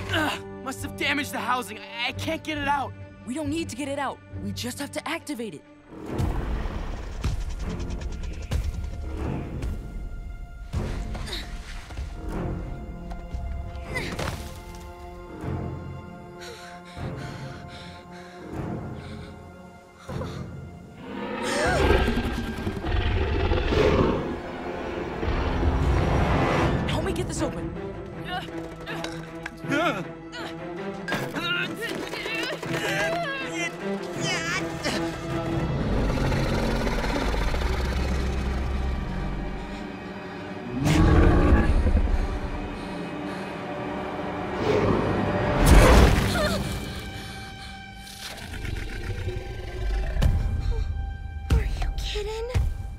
Must have damaged the housing. I can't get it out. We don't need to get it out. We just have to activate it. Help me get this open. Are you kidding?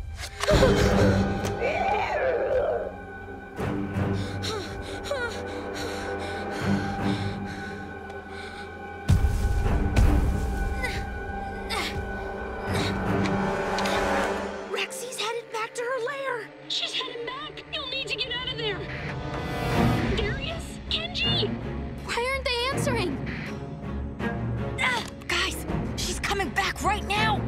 Rexy's headed back to her lair. She's headed back. You'll need to get out of there. Darius? Kenji? Why aren't they answering? Guys, she's coming back right now.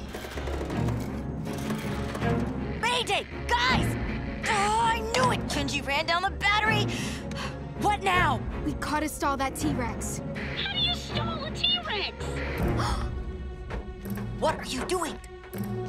Mayday, guys! Oh, I knew it! Kenji ran down the battery. What now? We gotta stall that T-Rex. How do you stall a T-Rex? What are you doing?